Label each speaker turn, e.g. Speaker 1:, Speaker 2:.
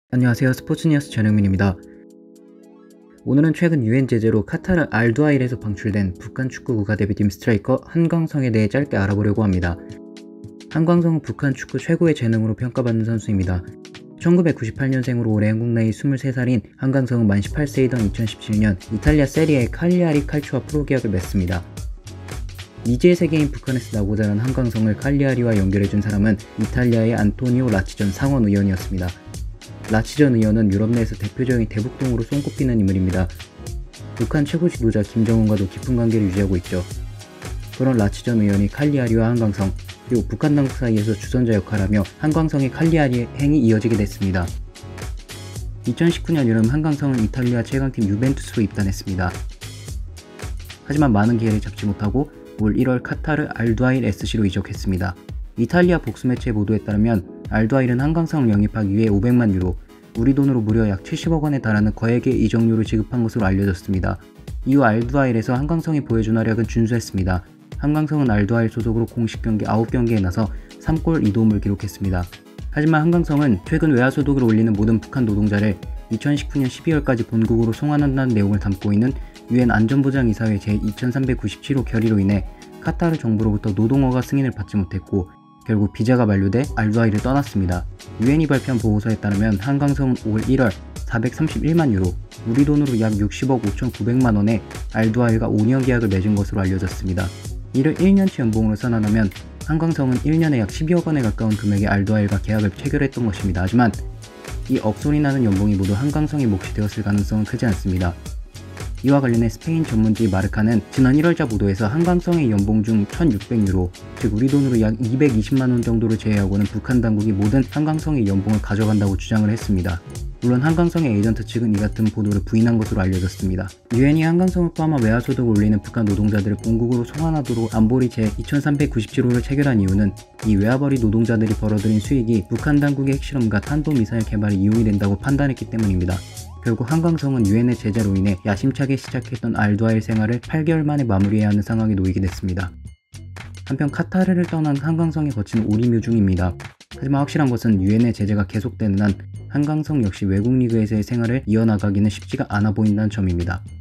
Speaker 1: 안녕하세요. 스포츠뉴스 전영민입니다. 오늘은 최근 유엔 제재로 카타르 알두하일에서 방출된 북한 축구 국가대표팀 스트라이커 한광성에 대해 짧게 알아보려고 합니다. 한광성은 북한 축구 최고의 재능으로 평가받는 선수입니다. 1998년생으로 올해 한국 나이 23살인 한광성은 만 18세이던 2017년 이탈리아 세리에 칼리아리 칼초와 프로계약을 맺습니다. 미지의 세계인 북한에서 나고 자란 한광성을 칼리아리와 연결해준 사람은 이탈리아의 안토니오 라치전 상원 의원이었습니다. 라치전 의원은 유럽 내에서 대표적인 대북동으로 손꼽히는 인물입니다. 북한 최고 지도자 김정은과도 깊은 관계를 유지하고 있죠. 그런 라치전 의원이 칼리아리와 한광성, 그리고 북한 당국 사이에서 주선자 역할하며 한광성의 칼리아리 행이 이어지게 됐습니다. 2019년 여름 한광성은 이탈리아 최강팀 유벤투스로 입단했습니다. 하지만 많은 기회를 잡지 못하고 올 1월 카타르 알두하일 SC로 이적했습니다. 이탈리아 복수 매체 보도에 따르면 알두하일은 한광성을 영입하기 위해 500만 유로, 우리 돈으로 무려 약 70억 원에 달하는 거액의 이적료를 지급한 것으로 알려졌습니다. 이후 알두하일에서 한광성이 보여준 활약은 준수했습니다. 한광성은 알두하일 소속으로 공식 경기 9경기에 나서 3골 2도움을 기록했습니다. 하지만 한광성은 최근 외화 소득을 올리는 모든 북한 노동자를 2019년 12월까지 본국으로 송환한다는 내용을 담고 있는 유엔 안전보장이사회 제2397호 결의로 인해 카타르 정부로부터 노동허가 승인을 받지 못했고 결국 비자가 만료돼 알두하일을 떠났습니다. 유엔이 발표한 보고서에 따르면 한광성은 올 1월 431만 유로, 우리 돈으로 약 60억 5,900만 원에 알두하일과 5년 계약을 맺은 것으로 알려졌습니다. 이를 1년치 연봉으로 선환하면 한광성은 1년에 약 12억 원에 가까운 금액의 알두하일과 계약을 체결했던 것입니다. 하지만 이 억소리 나는 연봉이 모두 한광성의 몫이 되었을 가능성은 크지 않습니다. 이와 관련해 스페인 전문지 마르카는 지난 1월자 보도에서 한광성의 연봉 중 1,600유로, 즉 우리 돈으로 약 220만원 정도를 제외하고는 북한 당국이 모든 한광성의 연봉을 가져간다고 주장을 했습니다. 물론 한광성의 에이전트 측은 이 같은 보도를 부인한 것으로 알려졌습니다. 유엔이 한광성을 포함한 외화 소득을 올리는 북한 노동자들을 본국으로 송환하도록 안보리 제2397호를 체결한 이유는 이 외화벌이 노동자들이 벌어들인 수익이 북한 당국의 핵실험과 탄도미사일 개발에 이용이 된다고 판단했기 때문입니다. 결국 한광성은 유엔의 제재로 인해 야심차게 시작했던 알두하일 생활을 8개월 만에 마무리해야 하는 상황에 놓이게 됐습니다. 한편 카타르를 떠난 한광성이 거친 오리뮤 중입니다. 하지만 확실한 것은 유엔의 제재가 계속되는 한 한광성 역시 외국 리그에서의 생활을 이어나가기는 쉽지가 않아 보인다는 점입니다.